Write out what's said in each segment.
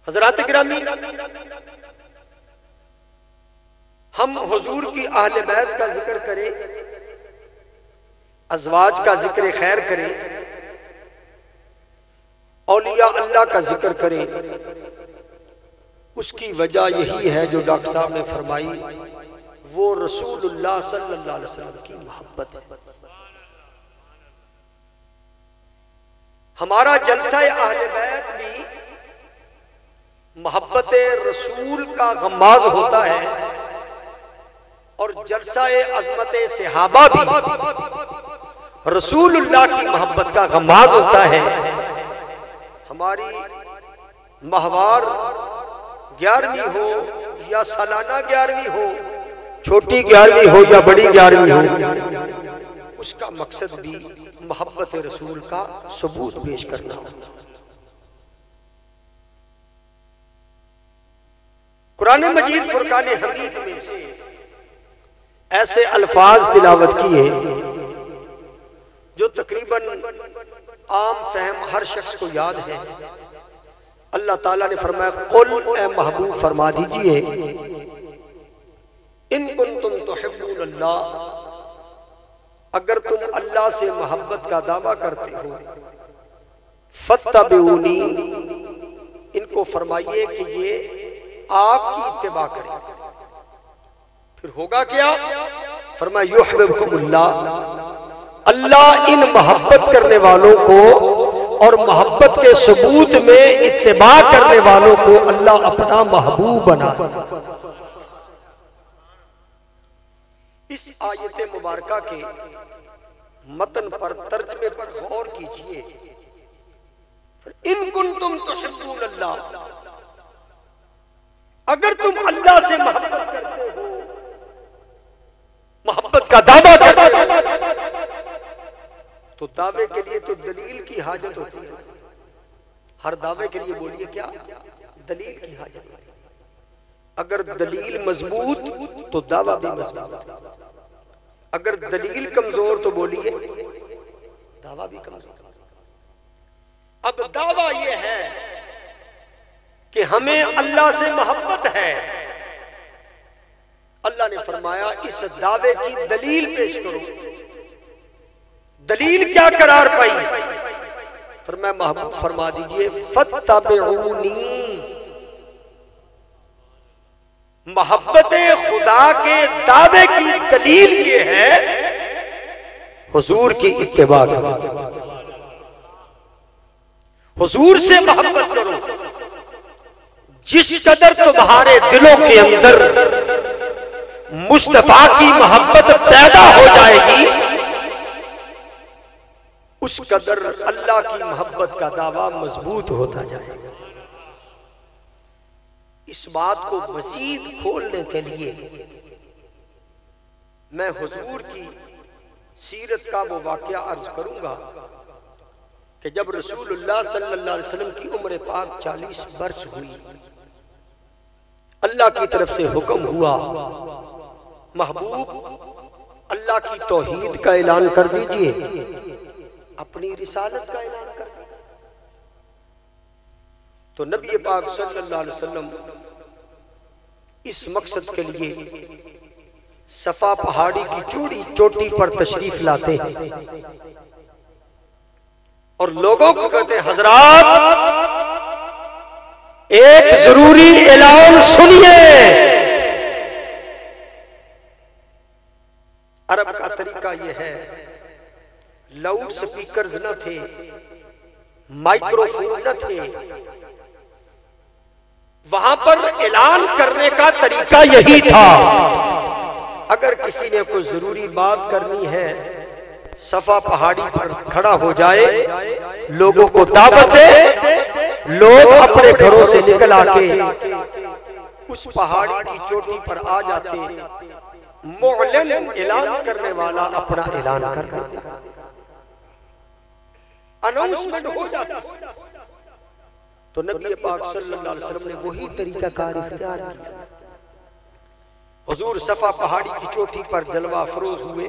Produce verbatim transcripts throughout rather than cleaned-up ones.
हज़रात गिरामी, हम हुजूर की अहले बैत का जिक्र करें, अज़वाज का जिक्र खैर करें, औलिया अल्लाह का जिक्र करें, उसकी वजह यही है जो डॉक्टर साहब ने फरमाई, वो रसूलुल्लाह सल्लल्लाहु अलैहि वसल्लम की मोहब्बत है। हमारा जलसा अहले बैत भी मोहब्बत रसूल का गम्माज होता है और जलसा अज़मत सहाबा भी रसूलुल्लाह की मोहब्बत का गम्माज होता है। हमारी माहवार ग्यारहवीं हो या सालाना ग्यारहवीं हो, छोटी ग्यारहवीं हो या बड़ी ग्यारहवीं हो, उसका मकसद भी मोहब्बत रसूल का सबूत पेश करना हो। कुरान मजीद फुरकान हमीद में से ऐसे अल्फाज तिलावत किए जो तकरीबन आम फहम हर शख्स को याद है। अल्लाह ताला ने फरमाया, कुल ए महबूब फरमा दीजिए, इन कुंतुम तुहिब्बूनल्लाह, अगर तुम अल्लाह से मोहब्बत का दावा करते हो, फत्तबिऊनी, इनको फरमाइए कि ये आपकी इत्तिबा करें। फिर होगा क्या? फरमाया युहिब्बुकुमुल्लाह, अल्लाह इन मोहब्बत करने वालों को और मोहब्बत के सबूत में इत्तिबा करने वालों को अल्लाह अपना महबूब बना। इस आयत मुबारका के मतन पर, तर्जमे पर गौर कीजिए। इन कुंतुम तुहिब्बूनल्लाह, अगर तुम अल्लाह से मोहब्बत करते हो, मोहब्बत का दावा करते हो, तो दावे के लिए तो दलील की हाजत होती है। हर दावे के लिए बोलिए क्या? दलील की हाजत होती है। अगर दलील मजबूत तो दावा भी मजबूत, अगर दलील कमजोर तो बोलिए दावा भी कमजोर। अब दावा यह है कि हमें अल्लाह से मोहब्बत है। अल्लाह ने फरमाया, इस दावे की दलील पेश करो। दलील क्या करार पाई? फरमाया, महबूब फरमा दीजिए, फत्तबिऊनी, मोहब्बत खुदा के दावे की दलील ये है हुजूर की इत्तिबा करो, हुजूर से मोहब्बत करो। जिस कदर तुम्हारे दिलों के अंदर मुस्तफा की मोहब्बत पैदा हो जाएगी, उस कदर अल्लाह की मोहब्बत का दावा मजबूत होता जाएगा। इस बात को मजीद खोलने के लिए मैं हुजूर की सीरत का वो वाकया अर्ज करूंगा कि जब रसूलुल्लाह सल्लल्लाहु अलैहि वसल्लम की उम्र पाक चालीस वर्ष हुई, अल्लाह की तरफ से हुक्म हुआ, महबूब अल्लाह की तौहीद का ऐलान कर दीजिए, अपनी रिसालत का ऐलान कर दीजिए। तो नबी पाक सल्लल्लाहु अलैहि वसल्लम इस मकसद के लिए सफा पहाड़ी की चौड़ी चोटी पर तशरीफ लाते हैं और लोगों को कहते हैं, हजरात एक जरूरी ऐलान सुनिए। अरब का तरीका यह है, लाउड स्पीकर्स न थे, माइक्रोफोन न थे, वहां पर ऐलान करने का तरीका यही था। अगर किसी ने कोई जरूरी बात करनी है, सफा पहाड़ी पर खड़ा हो जाए, लोगों को दावत दे, लोग अपने घरों से निकल आके उस पहाड़ी की चोटी पर आ जाते, मुअल्लिन ऐलान करने वाला अपना ऐलान कर देता, अनाउंसमेंट हो जाता। तो नबी पाक सल्लल्लाहु अलैहि वसल्लम ने वही तरीका कार इख्तियार किया। हुजूर सफा पहाड़ी की चोटी पर जलवा फरोज हुए।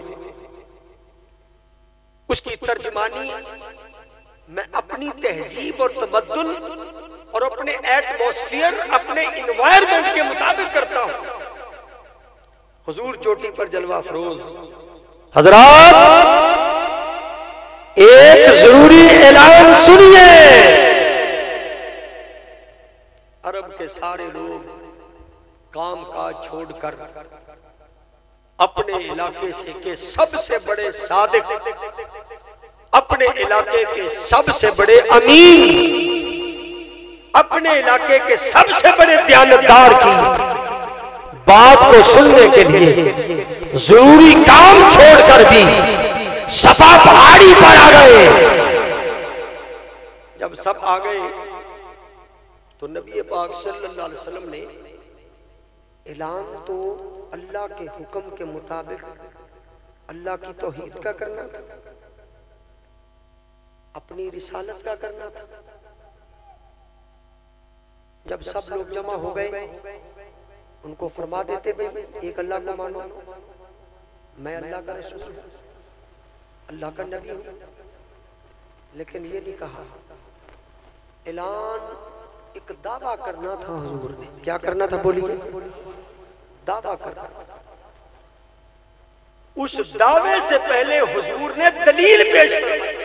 उसकी तर्जमानी मैं अपनी तहजीब और तमद्दुन और अपने एटमॉस्फेयर, अपने इन्वायरमेंट के मुताबिक करता हूं। हुजूर चोटी पर जलवा फरोज। हजरात एक जरूरी ऐलान सुनिए। अरब के सारे लोग काम काज छोड़कर अपने इलाके से के सबसे बड़े सादिक, अपने इलाके के सबसे बड़े अमीन, अपने इलाके के सबसे बड़े दयानतदार की बात को सुनने के लिए जरूरी काम छोड़कर भी सफा पहाड़ी पर आ गए। जब सब आ गए तो नबी पाक सल्लल्लाहु अलैहि वसल्लम ने ऐलान तो अल्लाह के हुक्म के मुताबिक अल्लाह की तौहीद का करना था, अपनी रिसालत का करना था। जब सब लोग जमा हो गए उनको फरमा देते भाई एक अल्लाह को मानो, मैं अल्लाह का रसूल हूं, अल्लाह का नबी हूं। लेकिन ये नहीं कहा, ऐलान एक दावा करना था हुजूर ने। क्या करना था बोलिए? दावा करना। उस दावे से पहले हुजूर ने दलील पेश की।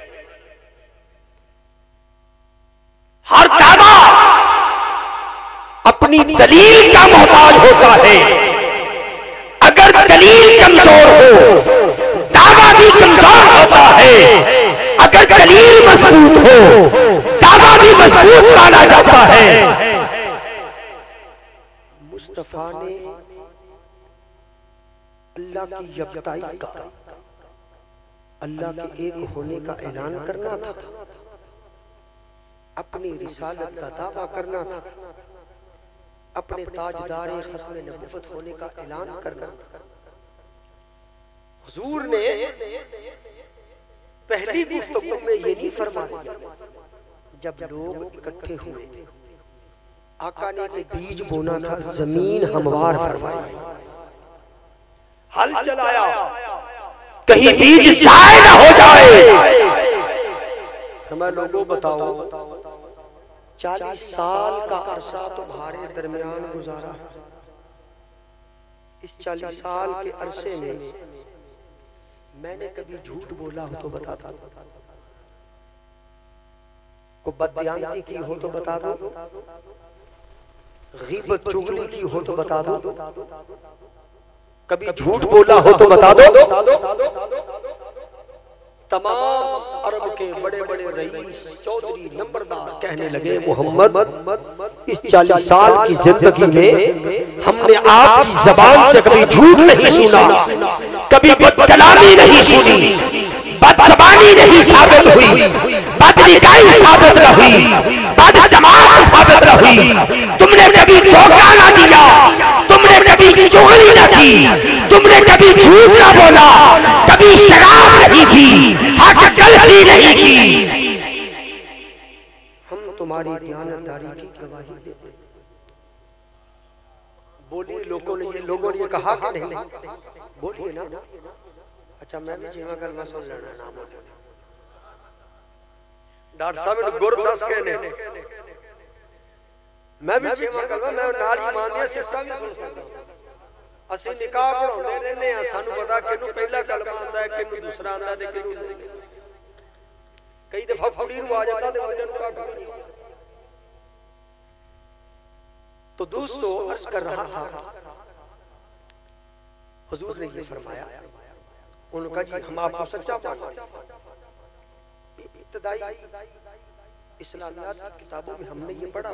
हर दावा अपनी दलील का मोहताज होता है। अगर दलील कमजोर हो दावा भी कमजोर होता है। अगर दलील मजबूत हो दावा भी मजबूत माना जाता है। मुस्तफा ने अल्लाह की यकताई का, अल्लाह के एक होने का ऐलान करना था, अपनी रिसालत का दावा करना था, अपने ताजदार खत्म नबूवत होने का ऐलान करना था। हुजूर ने पहली गुफ्तगू में ये नहीं फरमाया। जब लोग इकट्ठे हुए आका ने के बीज बोना था, जमीन हमवार फरमाई, हल चलाया कहीं बीज जाए ना हो जाए। हमें लोगों बताओ चालीस साल का अरसा तुम्हारे दरमियान गुजारा है। इस चालीस साल के अरसे में मैंने कभी झूठ बोला हो तो बता दो, को बददियानती की हो तो बता दो, गीबत चुगली की हो तो बता दो, कभी झूठ बोला हो तो बता दो। तमाम अरब के बड़े बड़े रईस, चौधरी, नंबरदार कहने लगे मोहम्मद इस चालीस साल की जिंदगी में हमने आपकी जबान से कभी झूठ नहीं सुना, कभी बदकलामी नहीं सुनी, बदजबानी नहीं साबित हुई, बदनिकाई साबित न हुई, बदसमात साबित न हुई। तुमने कभी धोखा ना दिया, तुमने कभी चुगली न की, तुमने कभी झूठ ना बोला, कभी शराब नहीं की, हक गलती नहीं की। हम तुम्हारी दयानतदारी की गवाही देते। बोलिए लोगों ने ये लोगों ने ये कहा कि नहीं? बोलिए ना। अच्छा मैं भी जीवा गलमा सुन लेना ना बोले। डॉक्टर साहब ने गुर दस कहने मैं भी जीवा गलमा मैं नाल ईमान दी सिस्टम भी सुन सकदा। ਅਸੀਂ ਨਿਕਾਹ ਪੜਾਉਂਦੇ ਰਹਿੰਦੇ ਆ, ਸਾਨੂੰ ਪਤਾ ਕਿਹਨੂੰ ਪਹਿਲਾ ਕਲਮਾ ਆਉਂਦਾ ਹੈ, ਕਿਹਨੂੰ ਦੂਸਰਾ ਆਉਂਦਾ ਤੇ ਕਿਹਨੂੰ ਨਹੀਂ। ਕਈ ਦਫਾ ਕੁੜੀ ਨੂੰ ਆ ਜਾਂਦਾ ਤੇ ਮੁੰਡੇ ਨੂੰ ਕੱਖ ਨਹੀਂ। तो दोस्तों अर्ज कर रहा था हुजूर ने ये फरमाया, उनका जी हम आपको सच्चा मानते हैं। इब्तिदाई इस्लामियात की किताबों में हमने ये पढ़ा।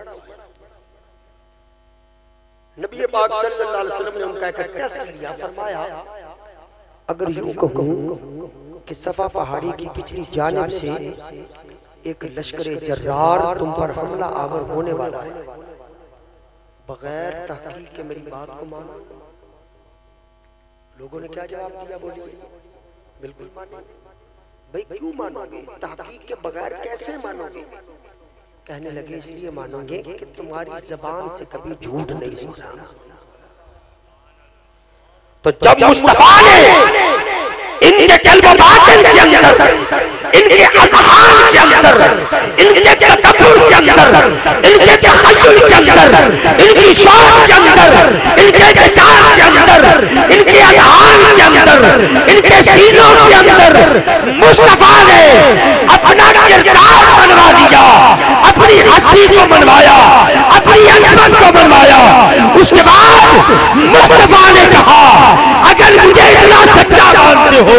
नबी पाक सल्लल्लाहु अलैहि वसल्लम ने उनका एक टेस्ट लिया, फरमाया अगर यूं कहूं कि सफा पहाड़ी की पिछली जानिब से एक लश्करे जर्रार तुम पर हमला आवर होने वाला है, बगैर तहकीक के मेरी बात को मानो। लोगों ने क्या जवाब दिया? बोलिए। बिल्कुल मानेंगे। भाई क्यों मानोगे? तहकीक के बगैर कैसे मानोगे? कहने लगे इसलिए मानोगे कि तुम्हारी जबान से कभी झूठ नहीं सुना। तो जब मुस्तफा ने इनके कल्ब बातिन के अंदर इनके इम्तिहान के अंदर, इनके तकब्बुर के अंदर, इनके तखय्युल के अंदर, इनकी सोच के अंदर, इनके विचार के अंदर, इनके अज़हान के अंदर, इनके सीनों के अंदर मुस्तफा ने अपना किरदार बनवा दिया, अपनी हस्ती को बनवाया, अपनी अज़मत को बनवाया। उसके बाद मुस्तफा ने कहा अगर मुझे इतना सच्चा मानते हो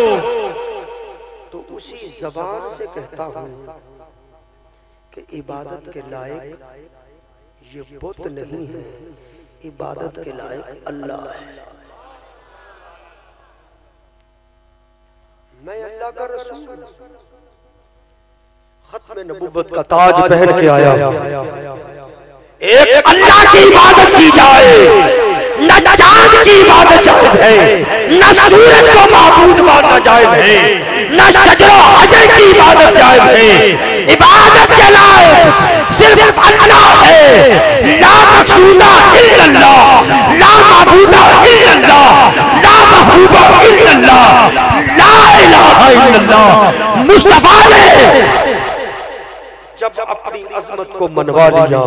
तो उसी ज़बान से कहता हूं कि इबादत के लायक ये बुत नहीं है, इबादत के लायक अल्लाह है। मैं अल्लाह का रसूल खत्म नबूवत का ताज पहन के आया। एक अल्लाह की इबादत की जाए, न चांद की इबादत जायज है, न सूरज को माबूद मानना जायज है, न शजरो हजर की इबादत जायज है। इबादत के लायक सिर्फ अल्लाह है। ला मक़सूदा इल्लल्लाह, ला माबूदा इल्लल्लाह, ला महबूबा इल्लल्लाह, ला इलाहा इल्लल्लाह। मुस्तफा ने जब अपनी अज़मत को मनवा लिया,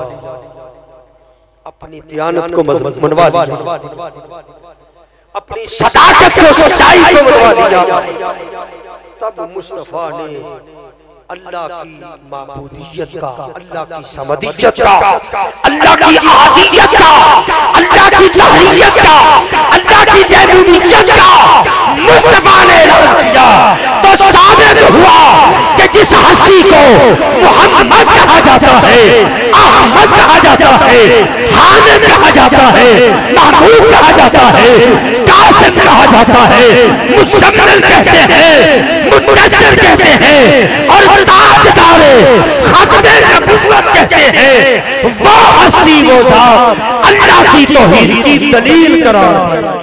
अपनी दियानत को मनवा लिया, अपनी सदाकत को, सच्चाई को मनवा लिया, तब मुस्तफा ने अल्लाह की माबूदियत का, अल्लाह की समदियत का, अल्लाह की अहदियत का, अल्लाह की तहरियत का, अल्लाह की जैबूनियत का मुस्तफा ने ऐलान किया। तो साबित हुआ कि जिस हस्ती को मोहम्मद कहा जाता है, अहमद कहा जाता है, हामिद कहा जाता है, महबूब कहा जाता है, कासिम कहा जाता है, मुज़म्मिल कहते हैं, मुद्दस्सिर कहते हैं और ताजदारे खत्मे नबुव्वत कहते हैं, वो हस्ती वो ज़ात अल्लाह की तौहीद की दलील करार पाए।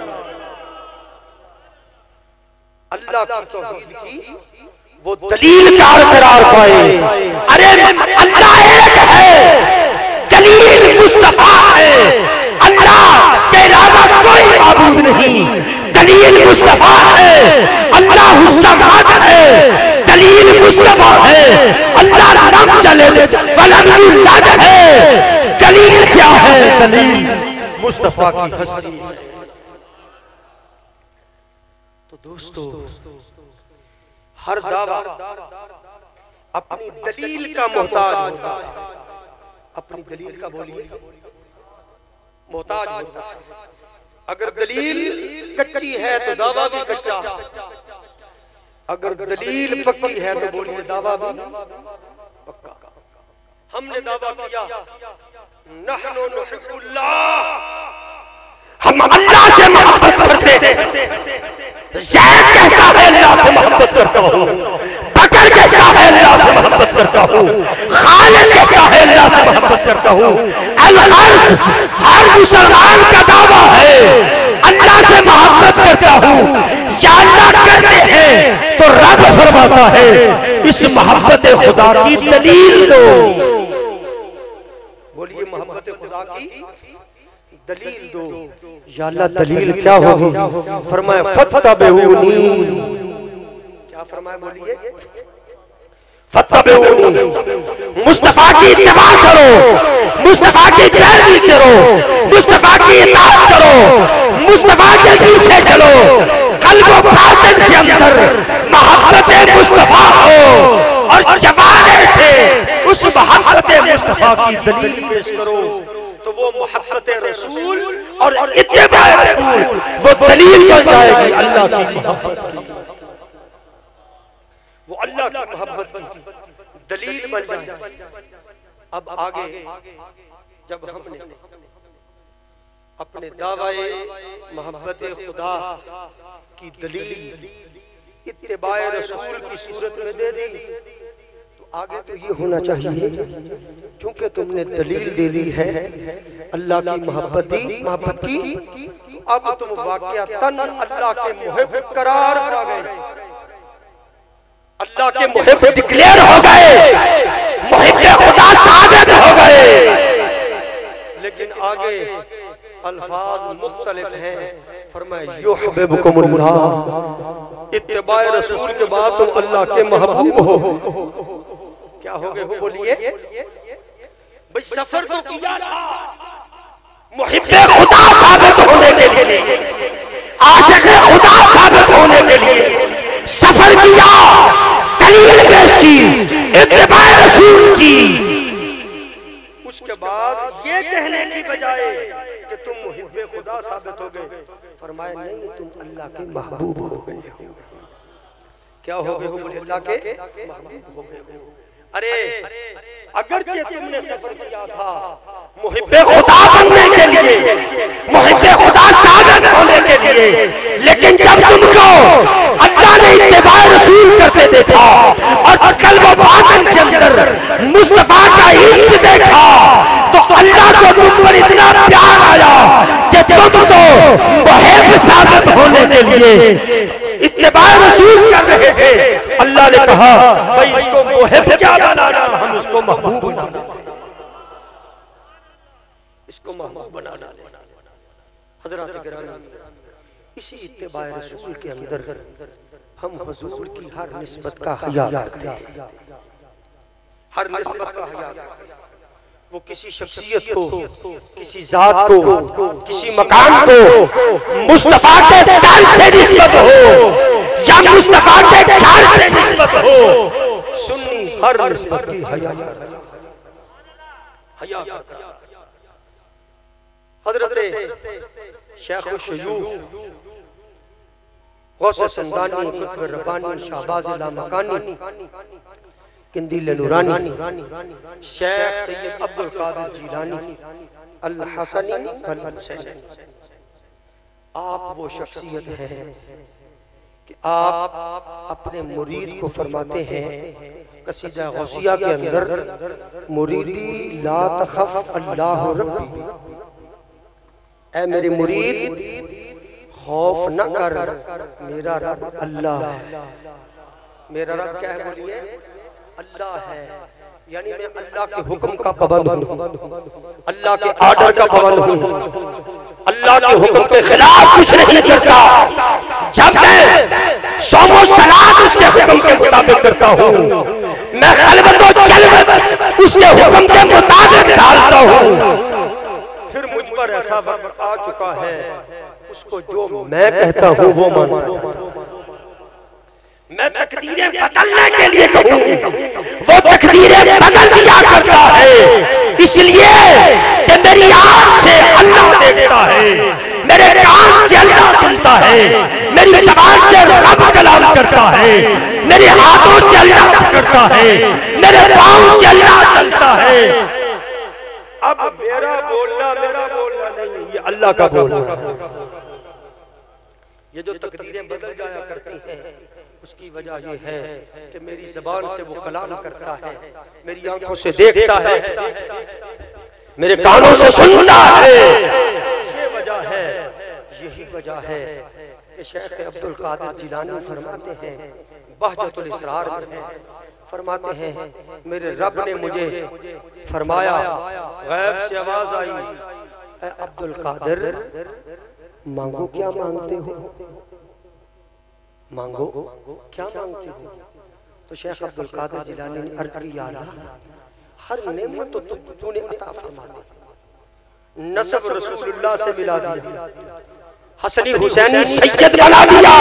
अल्लाह की तौहीद की वो दलील कार करार पाए। अरे अल्लाह एक है, दलील मुस्तफा है। अल्लाह के अलावा कोई माबूद नहीं, दलील मुस्तफा है। अल्लाह समद है, दलील मुस्तफा है। अल्लाह लम यलिद वलम यूलद है, दलील क्या है? दलील मुस्तफा की हस्ती। तो दोस्तों, हर दावा अपनी दलील का मोहताज होता है। अपनी दलील का बोलिए मोहताज होता है। अगर दलील कच्ची है तो दावा भी कच्चा, अगर दलील पक्की है तो बोलिए दावा भी पक्का। हमने दावा किया नहनु नुहिब्बुल्लाह, हम अल्लाह से मोहब्बत करते हैं। ज़ैद कहता है अल्लाह से मोहब्बत करता हूँ, बकर कहता है अल्लाह से मोहब्बत करता हूँ, खालिद कहता है अल्लाह से मोहब्बत करता हूँ। अल-अर्श हर मुसलमान का दावा है, अल्लाह से मोहब्बत करता हूँ। या अल्लाह करते हैं तो रब फरमाता है इस मोहब्बत खुदा की दलील दो। बोलिए मोहब्बत खुदा की दलील दो। या अल्लाह दलील क्या होगी? फरमाया फत्तबिऊनी। क्या फरमाया? बोलिए फत्तबिऊनी, मुस्तफा की इत्तिबा करो, मुस्तफा की पैरवी करो, मुस्तफा की इताअत करो, मुस्तफा के पीछे चलो। कल्ब व बातिन के अंदर मोहब्बत मुस्तफा हो और जबाने से उस मोहब्बत मुस्तफा की दलील पेश करो, तो वो मोहब्बत रसूल और इत्तिबा रसूल वो दलील बन जाएगी अल्लाह की मोहब्बत की। वो अल्लाह की मोहब्बत की दलील बन जाए। अब आगे जब हमने अपने दावाए मोहब्बत खुदा की दलील इत्तिबाए रसूल की सूरत में दे दी, तो आगे तो ये होना चाहिए क्योंकि तुमने दलील दे दी है अल्लाह की मोहब्बत दी मोहब्बत की, अब तुम वाक़िअतन अल्लाह के मुहिब करार पा गए, अल्लाह के मुहिब डिक्लेयर हो गए, मुहिब खुदा साबित हो गए। लेकिन आगे अल्फाज मुख्तलिफ हैं। फरमाया युहिब्बुकुमुल्लाह, इत्तिबाए रसूल के बाद तुम अल्लाह के महबूब हो। क्या हो गए हो बोलिए भाई। सफर तो किया था मुहिब्बे खुदा साबित होने के लिए, आशिक़े खुदा साबित होने के लिए सफर किया, दलील पेश की, इत्तिबाए रसूल की। उसके बाद ये कहने की बजाय कि तुम मुहिब्बे खुदा साबित हो गए, फरमाया नहीं तुम अल्लाह के महबूब हो गए हो। क्या हो गए हो बोले अल्लाह के महबूब हो गए हो। अरे अगर के तुमने सफर किया था मुहिब्बे खुदा बनने के लिए, मुहिब्बे खुदा साबित होने के लिए, लेकिन जब तुमको अल्लाह ने इत्तिबाए रसूल करते देखा और कल्ब व बातिन के अंदर मुस्तफा का इश्क देखा, तो अल्लाह को तुम पर इतना प्यार आया कि तुम तो मुहिब साबित होने के लिए इत्तिबाए रसूल कर रहे थे। अल्लाह ने कहा भाई इसको मुहिब क्या बनाना, हम इसको महबूब बनाना, इसको महबूब बनाना। हज़रात गिरामी, इसी इत्तिबाए रसूल के अंदर हम हुजूर की हर निस्बत का हया करते हैं, हर निस्बत का हया। वो किसी शख्सियत को, किसी जात को, किसी मकाम को मुस्तफा के दर से निस्बत हो या मुस्तफा के घर से निस्बत हो, सुन्नी हर निस्बत की हया हया। हज़रत शेख शयूख गौसे समदानी, क़ुतब रब्बानी, शहबाज लामकानी, किंदील नूरानी, शेख सैयद अब्दुल कादिर जिलानी, अल हसनी अल हुसैनी, आप वो शख्सियत हैं कि आप अपने मुरीद को फरमाते हैं कसीदा गौसिया के अंदर, मुरीदी ला तखफ अल्लाह रब्बी, ऐ मेरे मुरीद खौफ न कर, मेरा रब अल्लाह है। मेरा रब क्या है बोलिए? अल्लाह है। यानी मैं अल्लाह के हुक्म का पाबंद हूँ, अल्लाह के आर्डर का पाबंद हूँ, अल्लाह के हुक्म के खिलाफ कुछ नहीं करता। जब मैं सोमो सलात उसके हुक्म के मुताबिक करता हूँ, मैं खलवत व जलवत उसके हुक्म के मुताबिक डालता हूँ, फिर मुझ पर ऐसा वक्त आ चुका है उसको जो मैं कहता हूँ वो मानता हूँ। मैं तकदीरें बदलने के लिए कहूँ, वो तकदीरें बदल दिया करता है, इसलिए कि मेरी आँख से अल्लाह देखता है, मेरे कान से अल्लाह सुनता है, मेरी ज़बान से रब कलाम करता है, मेरे हाथों से अल्लाह पकड़ता है, मेरे पाँव से अल्लाह चलता है। अब मेरा बोलना मेरा बोलना नहीं, ये अल्लाह का बोलना। ये जो तकदीरें बदल जाया करती हैं उसकी वजह ये है कि मेरी ज़बान से वो कलाम करता है, मेरी आंखों से देखता है, मेरे कानों से सुनता है। ये वजह है, यही वजह है कि शेख अब्दुल कादिर जिलानी फरमाते हैं, बहजतुल इसरार में फरमाते हैं, मेरे रब ने मुझे फरमाया, गैब से आवाज आई, ऐ अब्दुल कादिर मांगो क्या मांगते हो, मांगो क्या मांगते हो। तो शेख अब्दुल कादिर जिलानी ने अर्ज की, या अल्लाह हर नेमत तो तूने अता फरमा दी, नसब रसूलुल्लाह से मिला दिया, हसनी हुसैनी सैयद बना दिया,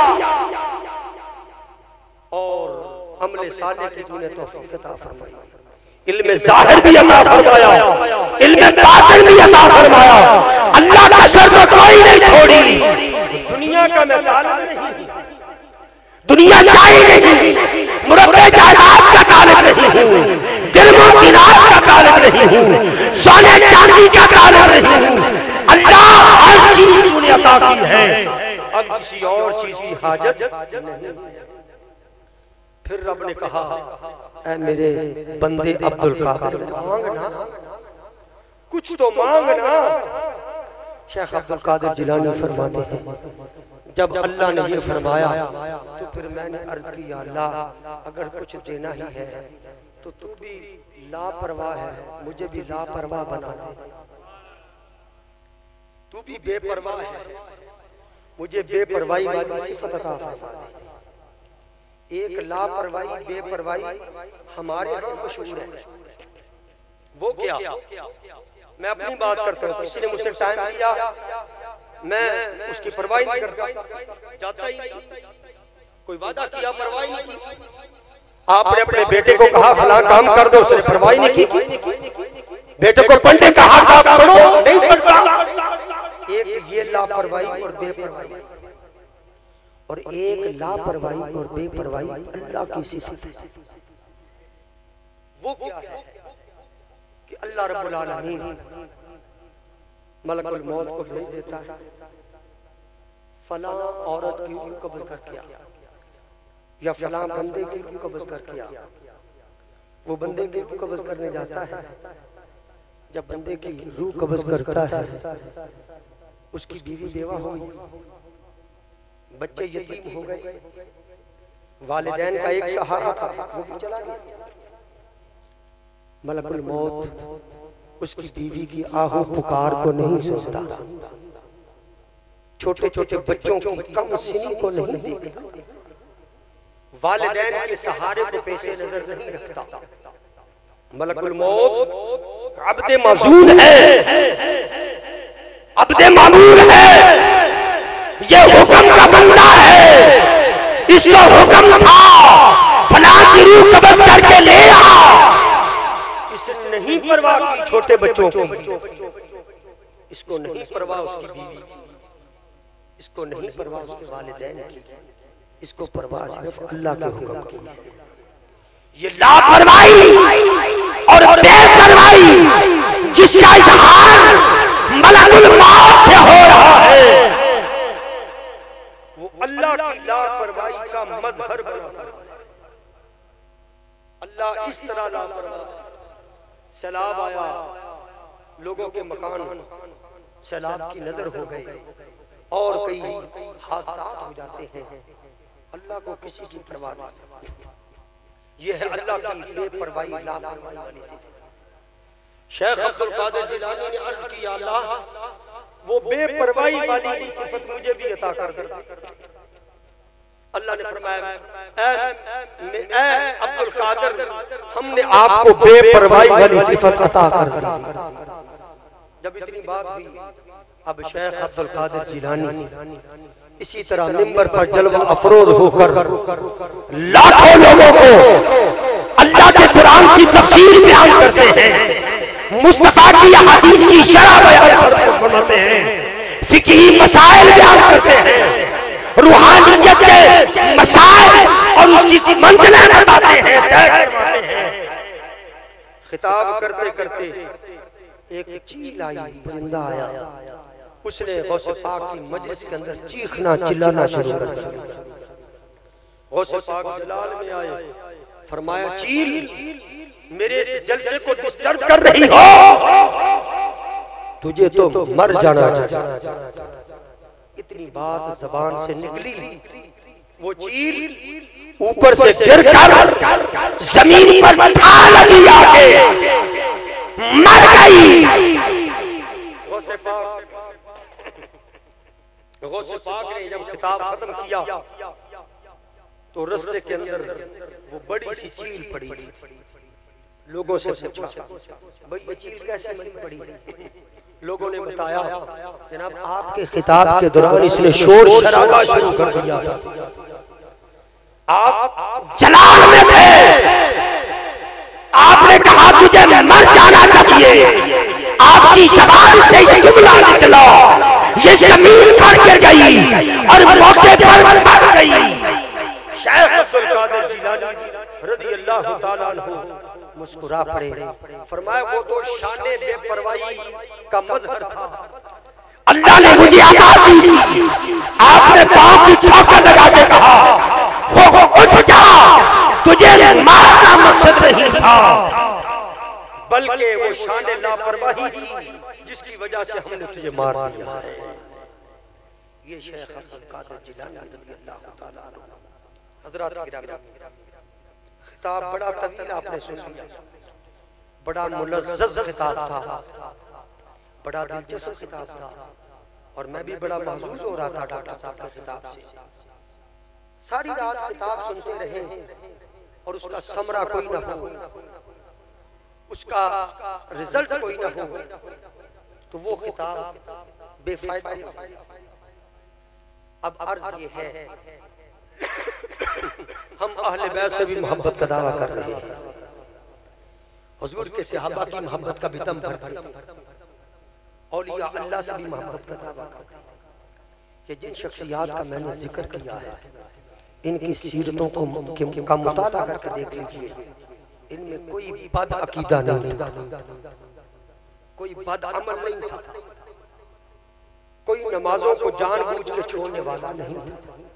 और अमले साले की तूने तौफीक अता फरमाई, इल्म ज़ाहिर भी अता फरमाया, इल्म बातिन भी अता फरमाया। अल्लाह का शर्त कोई नहीं छोड़ी, दुनिया का मैं तालिब नहीं, दुनिया चाहिए नहीं, मुरब्बे जायदाद का तालिब नहीं हूँ, दिरमो दिनार का तालिब नहीं हूँ, सोने चांदी का तालिब नहीं हूँ। अल्लाह हर चीज तूने अता की है, अब किसी और चीज की हाजत नहीं। फिर रब ने कहा, ऐ मेरे बंदे अब्दुल कादिर मांगना, कुछ तो मांगना। शेख अब्दुल कादिर जिलानी फरमाते हैं, जब अल्लाह ने ये फरमाया तो फिर मैंने अर्ज की, या अल्लाह अगर कुछ देना ही है तो तू भी लापरवाह है, मुझे भी लापरवाह बना दे, तू भी बेपरवाह है, मुझे बेपरवाही वाली सिफत अता फरमा दे। एक लापरवाही बेपरवाही हमारे यहाँ मशहूर है। वो क्या? मैं अपनी बात करता हूँ, किसी ने मुझसे टाइम दिया, मैं उसकी परवाही नहीं करता, जाता ही नहीं। कोई वादा किया, परवाही नहीं की। आपने अपने बेटे को कहा फलां काम कर दो, उसने परवाही नहीं की। बेटे को पढ़ने का हक था, पढ़ो, नहीं पढ़ता। एक ये लापरवाही और बेपरवाही, और एक लापरवाही और बेपरवाही अल्लाह की सिफत है। वो क्या है कि अल्लाह रब्बुल आलमीन मलकुल मौत को भेज देता है, फलां औरत की रूह कब्ज कर किया या फलां बंदे की रूह कब्ज कर किया। वो बंदे की रूह कब्ज करने जाता है, जब बंदे की रूह कब्ज करता है, उसकी बीवी बेवा हो गई, बच्चे यतीम हो गए, वालिदैन का एक सहारा था, वो भी चला गया। मलकुल मौत उसकी बीवी की आहू पुकार को नहीं सुनता, छोटे छोटे बच्चों की कम सिनी को नहीं देखता, वालिदैन के सहारे को पेशे नजर नहीं रखता। मलकुल मौत अब्दे मज़ून है, अब्दे मामूर है, ये हुक्म का बंदा है। इसका हुक्म था फलां की रूह कब्ज करके ले आ। इसने नहीं परवाह की छोटे बच्चों की, इसको नहीं परवाह उसकी बीवी की, इसको नहीं परवाह उसके वालिदैन की, इसको परवाह सिर्फ अल्लाह के हुक्म की। ये लापरवाही और बेपरवाही जिसका इजहार मलकुल मौत से हो रहा है, वो अल्लाह की लापरवाही का मजहर बना। अल्लाह इस तरह लापरवाह, सैलाब आया, लोगों के मकान सैलाब की नजर हो गए और कई हादसा हो जाते हैं, अल्लाह को किसी की परवाह नहीं। ये है अल्लाह की बेपरवाही लापरवाही वाली सिफत। शेख अब्दुल कादिर जिलानी ने अर्ज की, या अल्लाह वो बेपरवाही वाली सिफत मुझे भी अता कर दे। अल्लाह ने फरमाया, ऐ अब्दुल कादिर, हमने आपको बेपरवाही वाली सिफत अता कर दी। जब इतनी बात हुई, अब शेख अब्दुल कादिर जिलानी इसी तरह मिंबर पर जलवा अफरोज होकर लाखों लोगों को अल्लाह के कुरान की तफसीर बयान करते हैं, मुस्तफा की हदीस की शरह बयान फरमाते हैं, फिक़ही मसाइल बयान करते हैं, रूहानियत के मसाइल और उसकी मंजिलें बताते हैं, तय करवाते हैं। खिताब करते करते एक चील आई, परिंदा आया, उसने गौसे पाक की मजलिस के अंदर चीखना चिल्लाना शुरू कर दिया। गौसे पाक जलाल में आए, फरमाया, चील मेरे इस जलसे को डिस्टर्ब कर रही हो, तुझे तो मर जाना चाहिए। इतनी बात जबान से निकली, वो चील ऊपर से गिर कर जमीन पर बैठा लगी, आके मर गई। गौसे पाक गौसे पाक ने जब खिताब खत्म किया तो रास्ते के अंदर वो बड़ी सी चील पड़ी थी। लोगों से पूछा, भाई ये चील कैसे मरी पड़ी? लोगों ने बताया, जनाब आपके खिताब के दौरान इसने शोर शराबा शुरू कर दिया, आप जलाल में थे, आपने कहा तुझे मर जाना चाहिए, आपकी ज़बान से ये जुमला निकला, ये जमीन पर गिर गई और मौके पर मर गई। शेख अब्दुल कादिर जिलानी रज़ी अल्लाह ताला अन्हु मुस्कुरा पड़े, फरमाया वो तो शाने बेपरवाही का मजहर था, अल्लाह ने मुझे आजाद दी, आपने पांव की ठोकर लगा के कहा, हो हो उठ जा, तुझे मारना मकसद नहीं था, बल्कि वो शाने लापरवाही थी जिसकी वजह से हमने तुझे मार दिया है। ये शेख अब्दुल कादिर जिलानी रज़ी अल्लाह ताला अन्हु। हज़रात गिरामी, खिताब बड़ा तवील आपने सुन लिया, बड़ा मुलज़्ज़ज़ खिताब था, बड़ा दिलचस्प खिताब था और मैं भी बड़ा महसूस हो रहा था डॉक्टर साहब की किताब से। सारी रात किताब सुनते रहे और उसका समरा कोई ना हो, उसका रिजल्ट कोई ना हो, तो वो किताब बेफायदा। अब अर्ज ये है, हम अहले बैत से भी मोहब्बत का दावा कर रहे हैं, हुजूर के सहाबा की मोहब्बत का भी दम भरते हैं, औलिया अल्लाह से भी मोहब्बत का दावा करते हैं। कि जिन शख्सियात का मैंने जिक्र किया है, इनकी सीरतों को का मुताला करके देख लीजिए, इनमें कोई बद अकीदा नहीं था, कोई बद अमल नहीं था, कोई नमाजों को जानबूझ के छोड़ने वाला नहीं था,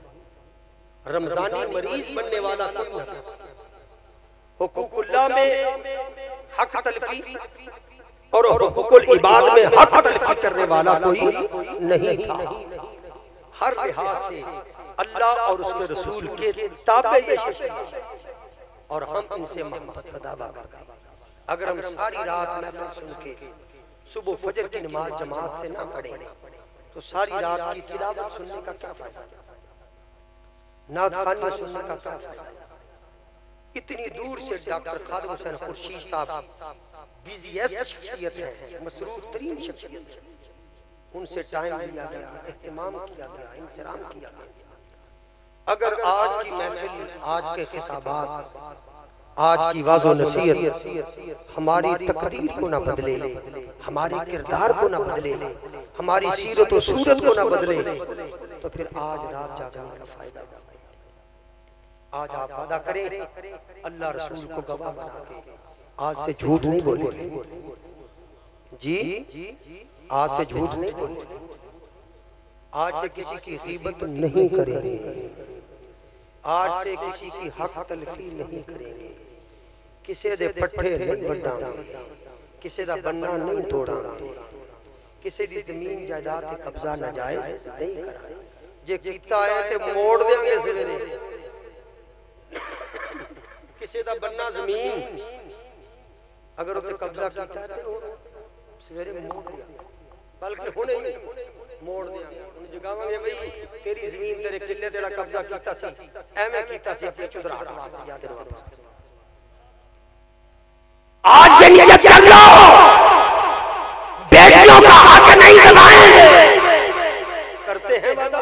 रमजानी मरीज बनने वाला कोई न था, हुकूकुल्लाह में हक तलफी और हुकूकुल इबाद में हक तलफी करने वाला कोई नहीं था। हर लिहाज से अल्लाह और उसके रसूल के ताबे ये शख्सियत, और हम इनसे मोहब्बत का दावा करते हैं। अगर हम सारी रात महफिल सुन के सुबह फजर की नमाज जमात से ना पढ़े तो सारी रात की तिलावत सुनने का क्या फायदा, नात खानी सुनने का क्या फायदा। इतनी दूर से डॉक्टर खादिम हुसैन खुर्शीद साहब बिज़ीएस्ट शख्सियत है, मसरूफ तरीन शख्सियत है, उनसे टाइम लिया गया, एहतमाम किया गया, इंसराम किया गया। अगर आज की महफिल, आज के खिताबात, आज की वाज़ो नसीहत हमारी तकदीर को ना बदले, हमारे किरदार को ना बदले, हमारी सीरत और सूरत को ना बदले, तो फिर आज रात जागने का फायदा। आज आप वादा करें अल्लाह रसूल को गवाह बना के, आज से झूठ नहीं बोले जी, आज से झूठ नहीं बोले, आज से किसी की गीबत नहीं करेंगे, आज से किसी की हक तलफी नहीं करेंगे, किसी दे पट्ठे नहीं वड्डांगे, किसी दा बन्ना नहीं तोड़ांगे, किसी दी जमीन जायदाद ते कब्जा नाजायज नहीं करांगे। जे कीता है ते मोड़ देंगे सवेरे, किसी दा बन्ना जमीन अगर उते कब्जा कीता है ते सवेरे मोड़ दिया, बल्कि हुणे ही मोड़ देंगे, जगावांगे भाई तेरी जमीन तेरे किले तेरा कब्जा कीता सी, एवें कीता सी अपने चुदराहट वास्ते जा तेरे वापस। आज ये नियत कर लो, बेटियों का हक नहीं दबाएंगे। करते हैं वादा,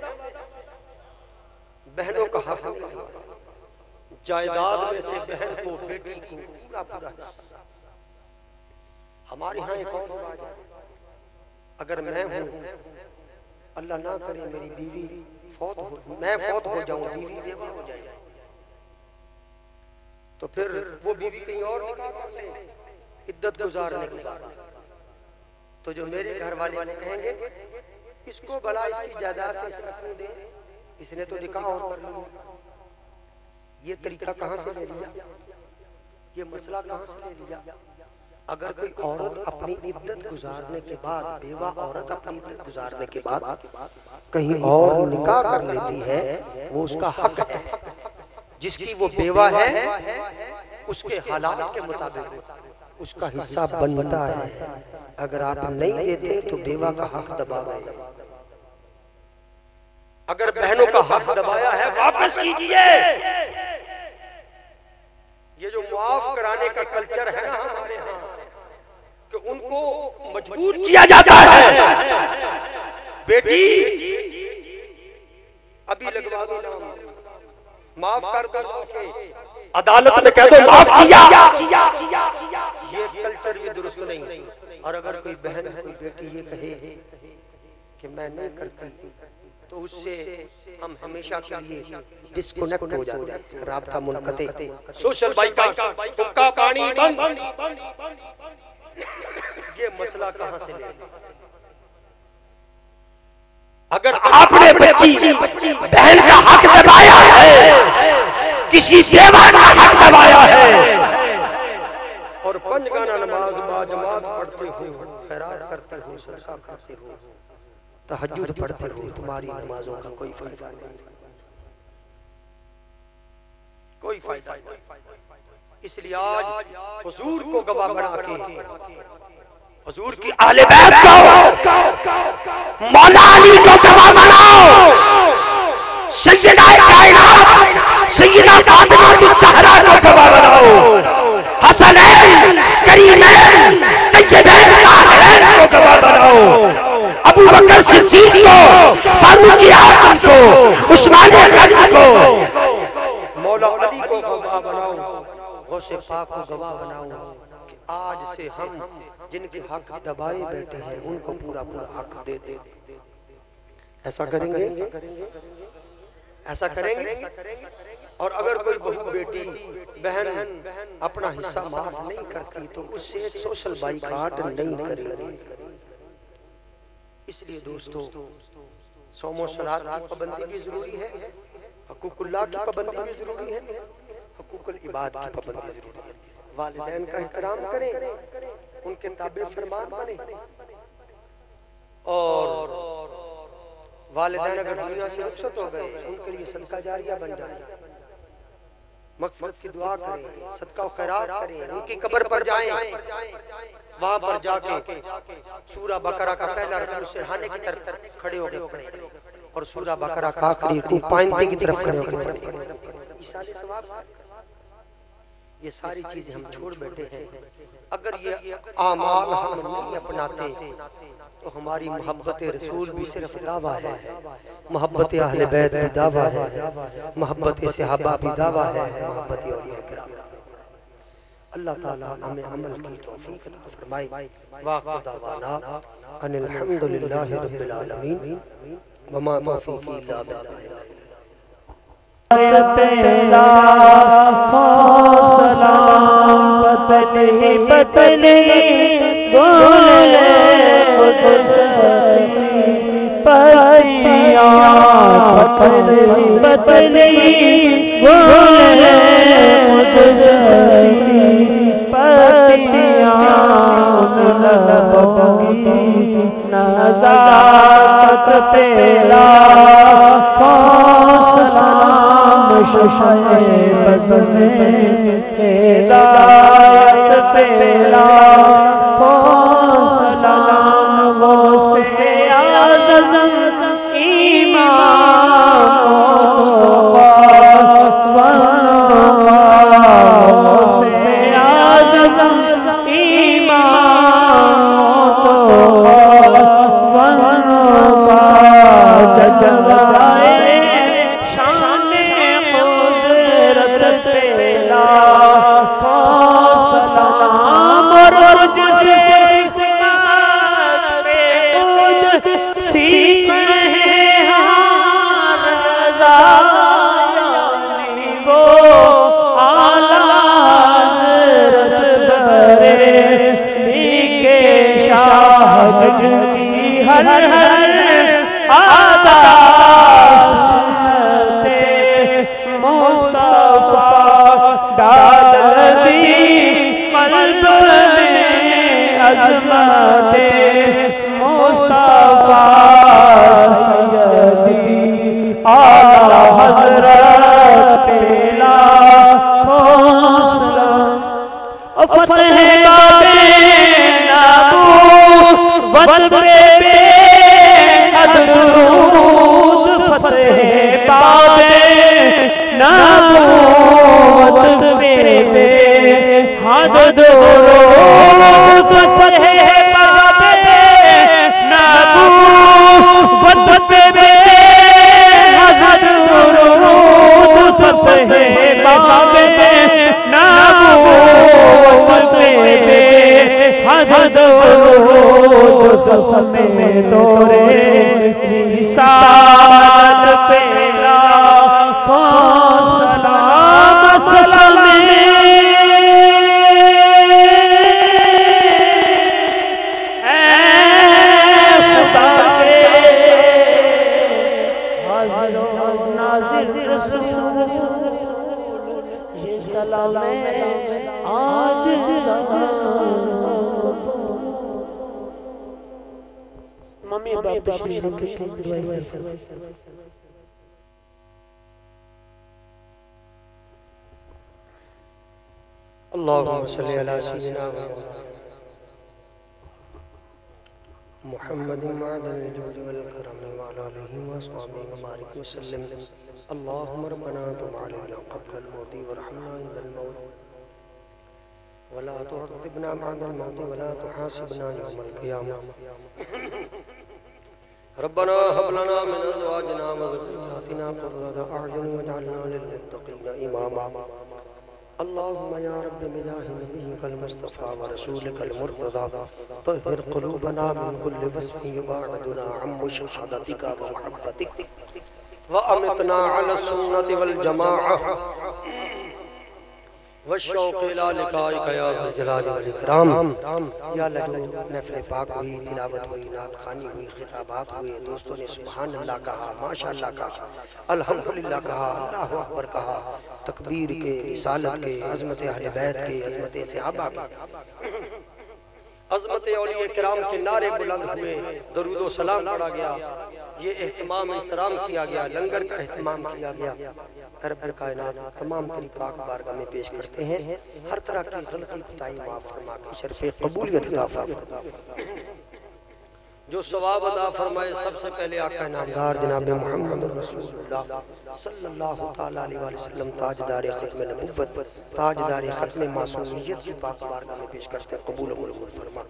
बहनों का हक, जायदाद में से बहन को, बेटी को पूरा पूरा हिस्सा। हमारे यहाँ एक और रिवाज है, अगर मैं हूँ, अल्लाह ना करे मेरी बीवी फौत हो, मैं फौत हो जाऊं, बीवी बेवा हो जाए, तो फिर वो बीवी कहीं और निकाह कर ले इद्दत गुजारने के बाद, तो जो मेरे घर वाले कहेंगे इसको भला इसकी जायदाद से इसका क्यों दे, इसने तो निकाह और कर लिया। ये तरीका कहाँ से ले लिया, ये मसला कहाँ से ले लिया। अगर कोई औरत अपनी इद्दत गुजारने के बाद, बेवा औरत अपनी इद्दत गुजारने के बाद कहीं और निकाह कर लेती है, वो उसका हक है। जिसकी वो बेवा है उसके हालात के मुताबिक उसका हिस्सा बनता है। अगर आप नहीं देते तो बेवा का हक दबा गए। अगर बहनों का हक दबाया है वापस कीजिए। ये जो मुआफ कराने का कल्चर है ना हमारे यहाँ, कि उनको मजबूर किया जाता है, बेटी अभी लगवा दो नाम, माफ कर दो, अदालत में कह दो माफ किया। ये कल्चर भी दुरुस्त नहीं। और अगर कोई बहन कोई बेटी ये कहे कि मैं नहीं करती, तो उससे हम हमेशा के लिए डिस्कनेक्ट हो जाते हैं, राब्ता मुनक़ते, सोशल बाइकॉट, हुक्का पानी बंद। ये मसला कहां से ले? अगर आपने बच्ची बहन का हक दबाया है, किसी बेवा का हक दबाया है, और पंजगाना नमाज बाजमात पढ़ते हो, खैरात करते हो, सदका करते हो, तहज्जुद पढ़ते हो, तुम्हारी नमाजों का कोई फायदा नहीं, कोई फायदा नहीं। इसलिए आज हुजूर को गवाह बना के हुजूर की आले बैत को, मौला अली को गवाह बनाओ, सैयदा कायनात सैयदा फातिमा ज़हरा को गवाह बनाओ, हसनैन करीमैन तय्यबैन ताहिरैन को गवाह बनाओ, अबू बकर सिद्दीक को, फारूक आज़म को, उस्मान गनी को, मौला अली को गवाह बनाओ, गौसे पाक को गवाह बनाओ कि आज से हम जिनके हक दबाए बैठे हैं उनको पूरा पूरा हक दे दे। ऐसा करेंगे, ऐसा करेंगे। और अगर कोई बहू बेटी बहन अपना हिस्सा माफ नहीं करती तो उससे सोशल बाइकाट नहीं करेंगे। इसलिए दोस्तों, सोमो सलात की पाबंदी भी जरूरी है, हकूकुल्लाह की पाबंदी भी जरूरी है, हकूकुल इबाद की पाबंदी जरूरी है। वालिदैन का एहतराम करें, उनके ताबे फरमान बने, और वालिदैन अगर दुनिया से रुखसत हो गए उनके लिए सदका जारिया बन जाए, मगफिरत की दुआ करें, सदका खैरात करें, उनकी कब्र पर जाएं, वहां पर जाके सूरा बकरा का पहला रुकू सिरहाने की तरफ खड़े होकर पढ़ें और सूरा बकरा का आखिरी रुकू पाइंते की तरफ खड़े होकर पढ़ें। इसाले सवाब, ये सारी चीजें हम छोड़ बैठे हैं। अगर ये आमाल हम नहीं अपनाते तो हमारी मोहब्बत रसूल भी सिर्फ दावा है, मोहब्बत अहले बैत भी दावा है, मोहब्बत सहाबा भी दावा है, मोहब्बत औलिया किराम। अल्लाह ताला हमें अमल की तौफीक अता फरमाए। वाखिर दावाना अनिल हम्दुलिल्लाहि रब्बिल आलमीन व मा तौफीकी इल्ला बिल्लाह। तेरा सलाम बदले बदले बोले कुछ पतिया बदले बदले बोले कुछ पतिया लबोगी नज़ाकत तेरा शशे बससे हिदायत तेरा खो सलाम वो से आज़म ईमान से आज़म ईमान तो जजवाए हर हर आदास मुस्तफा डाल दी कल्ब में अज़मत मुस्तफा सय्यदी आला हज़रत पेला फतह बाबे वत पे बेहद दुरूद फतेह बाबे नबूवत पे बेहद दुरूद फतेह बाबे नबूवत पे बेहद दुरूद फतेह बाबे नबूवत पे बेहद में तोरे रिसालत पे लाखों सलाम सलामे ऐ खुदा के हाज़िर नाज़िर रसूल ये सलामे आज मम्मी बाप तशरीफ रखें दुआ करें। अल्लाहुम्मा सल्ली अला सय्यिदिना मुहम्मद मअदल जुद वल करम व अला आलिहि व अस्हाबिहि व बारिक वसल्लम। अल्लाहुम्मा रब्बना तुब अलैना क़ब्ल अल-मौत वरहमना इंदल मौत वला तुअज़्ज़िबना बअदल मौत वला तुहासिबना यौमल क़ियामह। रब्बना हब लना मिन अज़वाजिना व ज़ुर्रिय्यातिना क़ुर्रता अ'युन वज'अलना लिल-मुत्तक़ीना इमामा। अल्लाहुम्मा या रब्बि बिजाहि नबिय्यिकल मुस्तफ़ा व रसूलिकल मुर्तज़ा तहिर क़ुलूबना मिन कुल्लि वस्फ़िन युबाअदुना अन मुशाहदतिका व मुहब्बतिक व अमितना अला सुन्नति वल जमाअह व शौक़ इला लिक़ाइका या ज़ुल जलाली वल इकराम। या अल्लाह, जो महफ़िल पाक हुई, तिलावत हुई, नात ख़ानी हुई, खिताबात हुए, दोस्तों ने सुभान अल्लाह कहा, माशाअल्लाह कहा, अल्हम्दुलिल्लाह कहा, अल्लाहु अकबर कहा, तकबीर के, रिसालत के, अज़मत अहले बैत के, अज़मत सहाबा के, अज़मत औलिया किराम के नारे बुलंद हुए, दरूद व सलाम पढ़ा गया, ये एहतमाम इंसराम किया गया, लंगर का एहतमाम किया गया। रब्बुल कायनात तमाम तेरी पाक बारगाह में पेश करते हैं, हर तरह की गलती कोताही माफ फरमा के शर्फ़े कबूलियत अता फरमा। जो सवाब अदा फरमाए सबसे पहले आका नामदार जनाब मुहम्मद रसूलुल्लाह सल्लल्लाहु तआला अलैहि वसल्लम, ताजदार ख़त्म नबुव्वत, ताजदार ख़त्म मासूमियत की पाक बारगाह में पेश करते हैं, कबूल मंजूर फरमा।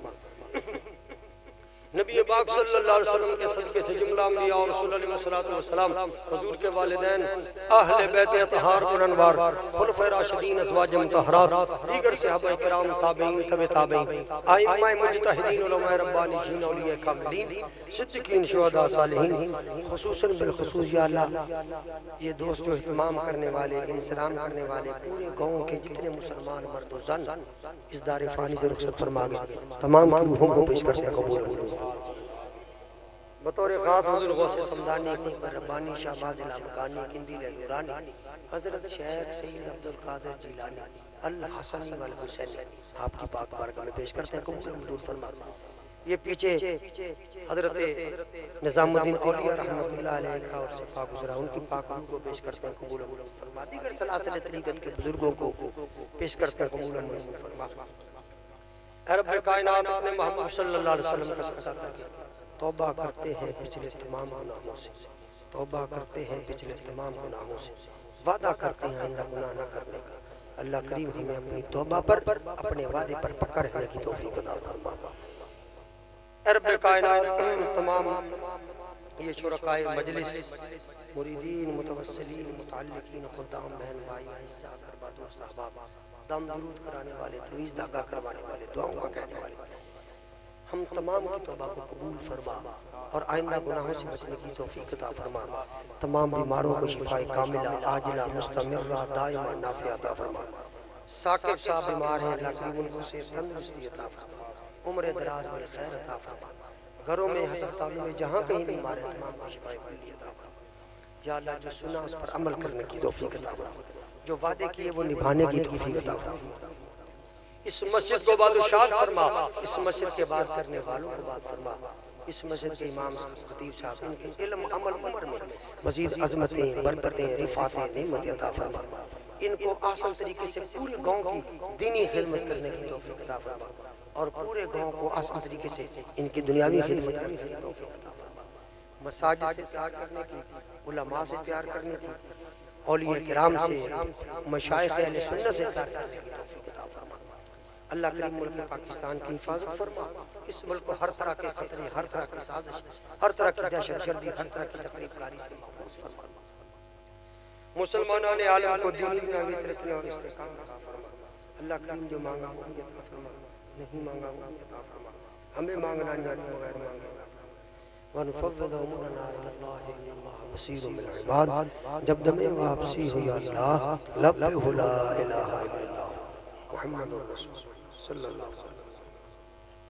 नबी पाक सल्लल्लाहु अलैहि वसल्लम के सदक़े से जुमला अंबिया और रसूल अलैहिस्सलातु वस्सलाम, हुजूर के वालिदैन, अहले बैत अतहार और अनवार, खुलफ़ाए राशिदीन, अज़वाज मुतहहरात, दीगर सहाबाए किराम, ताबईन, तबे ताबईन, आइम्माए मुज्तहिदीन, उलमाए रब्बानीयीन, औलिया कामिलीन, सिद्दीकीन, शुहदा, सालिहीन, खुसूसन बिलखुसूस या अल्लाह, ये दोस्त जो इहतमाम करने वाले, इंसराम करने वाले पूरे गाँव के जितने मुसलमान मर्द व ज़न इस दार फ़ानी से रुखसत फरमा गए, तमाम की रूहों को पेश करते हैं, कबूल मंजूर। बतौर खास हुज़ूर गौसे समदानी, रब्बानी, शाहबाज़ इलामकानी, किंदी लहरानी, हज़रत शेख सैयद अब्दुल कादिर जिलानी अल हसनी वल हुसैनी आपकी पाक बारगाह में पेश करते हैं, कबूल मंजूर फरमा। ये पीछे हज़रत निज़ामुद्दीन औलिया रहमतुल्लाह अलैह का और शफा गुज़रा, उनकी पाक रूह को पेश करते हैं, कबूल मंजूर फरमा। दीगर सलासिल तरीक़त के बुजुर्गों को पेश करते हैं, कबूल मंजूर फरमा। रब्बुल कायनात अपने मोहम्मद सल्लल्लाहु अलैहि वसल्लम का सदका करके तौबा करते हैं पिछले तमाम गुनाहों से, तौबा करते हैं पिछले तमाम गुनाहों से, वादा करते हैं आइंदा गुनाह न करने का। अल्लाह करीम हमें अपनी तौबा पर, अपने वादे पर पक्का रहने की तौफीक अता फरमा। रब्बुल कायनात तमाम ये शुरकाए मजलिस, मुरीदीन, मुतवस्सिलीन, मुतअल्लिकीन, खुद्दाम, बहन भाई, हिस्सा करबा, दोस्त अहबाब, दम दरूद कराने वाले, तवीज़ दागा करवाने वाले, दुआओं का कहने वाले, हम तमाम की तौबा को कबूल फरमा और आइंदा गुनाहों से बचने की तौफीक अता फरमा। तमाम बीमारों को शिफाए कामिला, आजिला, मुस्तमिर्रा, दाइमा, नाफ़िया अता फरमा। साकिब साहब बीमार हैं, अल्लाह करीम उनको सेहत तंदुरुस्ती अता फरमा, उम्र दराज में खैर अता फरमा। घरों में, अस्पतालों में, जहाँ कहीं बीमार हैं, तमाम को शिफाए कुल्ली अता फरमा। या अल्लाह, जो सुना उस पर अमल करने की तौफीक अता फरमा, जो वादे किए वो निभाने की तौफीक अता फरमा। इस मस्जिद को बादशाह फरमा, इस मस्जिद के बाद करने वालों को बात फरमा, इस मस्जिद के इमाम खतीब साहब, इनके इल्म, अमल, उम्र में मजीद अज़मतें, बरकतें, रिफ़ातें, नेमतें अता फरमा। इनको आसान तरीके से पूरे गांव की दीनी खिदमत करने की तौफीक अता फरमा और पूरे गांव को आसान तरीके से इनकी दुनियावी खिदमत करने की तौफीक अता फरमा। मसाजिद से प्यार करने की, उलमा से प्यार करने की, औलिया किराम से, मशाइख अहले सुन्नत से प्यार करने की तौफीक अता फरमा। अल्लाह करीम मुल्क पाकिस्तान की हिफाजत फरमा। इस मुल्क को हर तरह के खतरे, हर तरह की साजिश, हर तरह की दहशतगर्दी, हर तरह की तकलीफकारी से महफूज फरमा। मुसलमानों ने आलम को दीनी दुनियावी तरक्की और इस्तेकाम अता फरमा। अल्लाह करीम जो मांगा वो अता फरमा, नहीं मांगा वो अता फरमा। हमें मांगना नहीं आता बगैर मांगे वनफव्विदु अमरना इलल्लाह इन्नल्लाह बसीरुम बिल इबाद। जब दमे वापसी हुई अल्लाह लब ला इलाहा इल्लल्लाह मुहम्मदुर रसूलुल्लाह सल्लल्लाहु अलैहि वसल्लम।